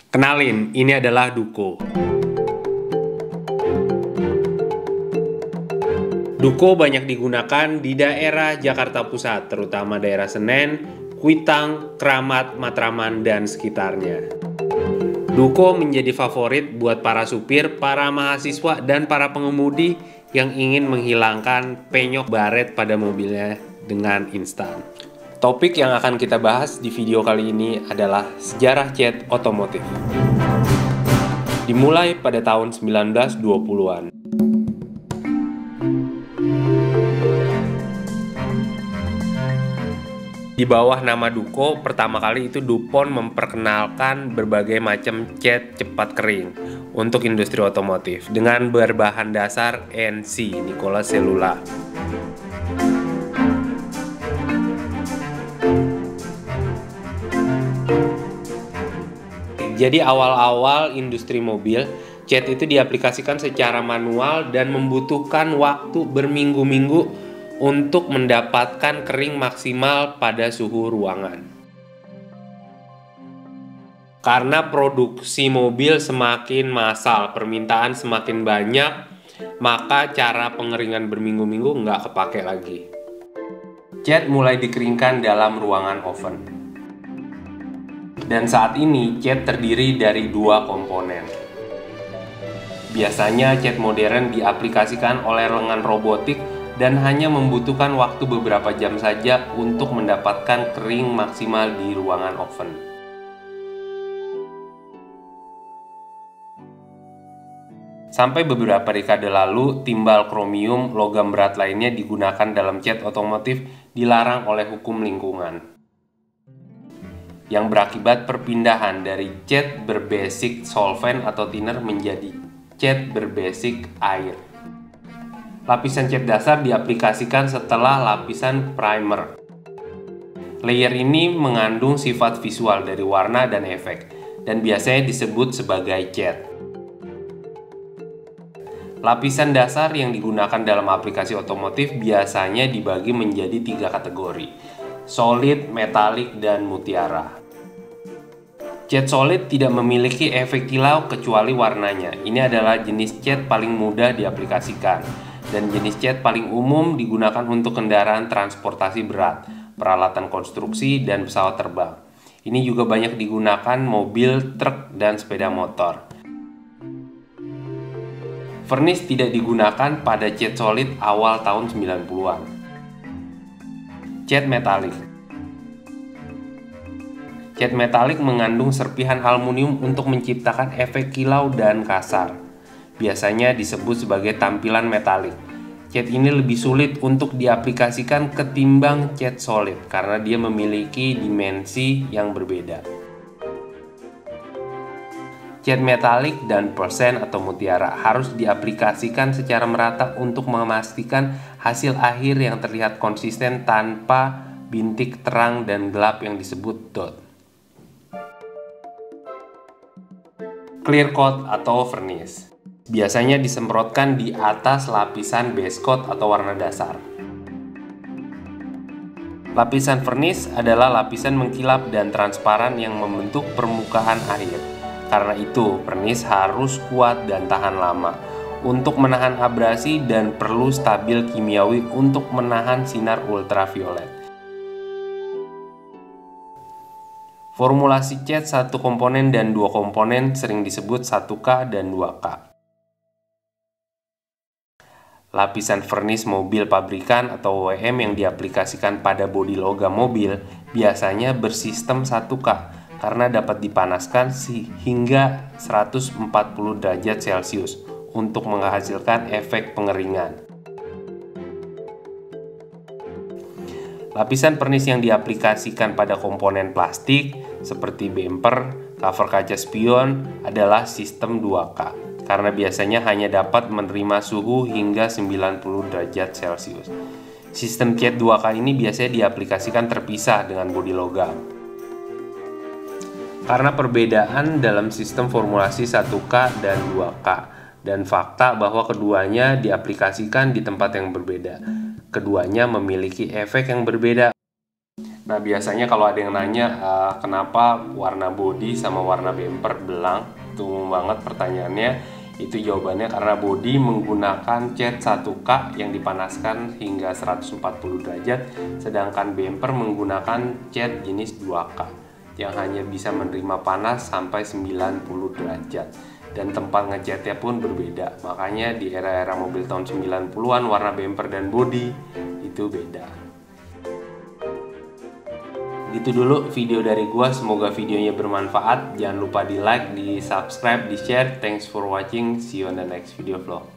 Kenalin, ini adalah Duko. Duko banyak digunakan di daerah Jakarta Pusat, terutama daerah Senen, Kuitang, Kramat, Matraman, dan sekitarnya. Duko menjadi favorit buat para supir, para mahasiswa, dan para pengemudi yang ingin menghilangkan penyok baret pada mobilnya dengan instan. Topik yang akan kita bahas di video kali ini adalah sejarah cat otomotif. Dimulai pada tahun 1920-an. Di bawah nama Duko, pertama kali itu DuPont memperkenalkan berbagai macam cat cepat kering untuk industri otomotif dengan berbahan dasar NC, Nikola Selula. Jadi awal-awal industri mobil, cat itu diaplikasikan secara manual dan membutuhkan waktu berminggu-minggu untuk mendapatkan kering maksimal pada suhu ruangan. Karena produksi mobil semakin massal, permintaan semakin banyak, maka cara pengeringan berminggu-minggu nggak kepake lagi. Cat mulai dikeringkan dalam ruangan oven. Dan saat ini cat terdiri dari dua komponen. Biasanya cat modern diaplikasikan oleh lengan robotik dan hanya membutuhkan waktu beberapa jam saja untuk mendapatkan kering maksimal di ruangan oven. Sampai beberapa dekade lalu, timbal kromium, logam berat lainnya digunakan dalam cat otomotif dilarang oleh hukum lingkungan, yang berakibat perpindahan dari cat berbasis solvent atau thinner menjadi cat berbasis air. Lapisan cat dasar diaplikasikan setelah lapisan primer. Layer ini mengandung sifat visual dari warna dan efek, dan biasanya disebut sebagai cat. Lapisan dasar yang digunakan dalam aplikasi otomotif biasanya dibagi menjadi 3 kategori: solid, metalik, dan mutiara. Cat solid tidak memiliki efek kilau kecuali warnanya. Ini adalah jenis cat paling mudah diaplikasikan dan jenis cat paling umum digunakan untuk kendaraan transportasi berat, peralatan konstruksi, dan pesawat terbang. Ini juga banyak digunakan mobil, truk, dan sepeda motor. Vernis tidak digunakan pada cat solid awal tahun 90-an. Cat metalik. Cat metalik mengandung serpihan aluminium untuk menciptakan efek kilau dan kasar. Biasanya disebut sebagai tampilan metalik. Cat ini lebih sulit untuk diaplikasikan ketimbang cat solid karena dia memiliki dimensi yang berbeda. Cat metalik dan persen atau mutiara harus diaplikasikan secara merata untuk memastikan hasil akhir yang terlihat konsisten tanpa bintik terang dan gelap yang disebut dot. Clear coat atau vernis biasanya disemprotkan di atas lapisan base coat atau warna dasar. Lapisan vernis adalah lapisan mengkilap dan transparan yang membentuk permukaan air. Karena itu, vernis harus kuat dan tahan lama untuk menahan abrasi dan perlu stabil kimiawi untuk menahan sinar ultraviolet. Formulasi cat 1 komponen dan 2 komponen sering disebut 1K dan 2K. Lapisan vernis mobil pabrikan atau OEM yang diaplikasikan pada bodi logam mobil biasanya bersistem 1K karena dapat dipanaskan hingga 140 derajat Celcius untuk menghasilkan efek pengeringan. Lapisan vernis yang diaplikasikan pada komponen plastik seperti bumper, cover kaca spion adalah sistem 2K karena biasanya hanya dapat menerima suhu hingga 90 derajat Celcius. Sistem cat 2K ini biasanya diaplikasikan terpisah dengan bodi logam. Karena perbedaan dalam sistem formulasi 1K dan 2K dan fakta bahwa keduanya diaplikasikan di tempat yang berbeda. Keduanya memiliki efek yang berbeda. Nah, biasanya kalau ada yang nanya kenapa warna body sama warna bumper belang, itu umum banget pertanyaannya. Itu jawabannya karena body menggunakan cat 1K yang dipanaskan hingga 140 derajat, sedangkan bumper menggunakan cat jenis 2K yang hanya bisa menerima panas sampai 90 derajat. Dan tempat ngecatnya pun berbeda. Makanya di era-era mobil tahun 90-an warna bumper dan body itu beda. Gitu dulu video dari gua, semoga videonya bermanfaat. Jangan lupa di like, di subscribe, di share. Thanks for watching, see you on the next video vlog.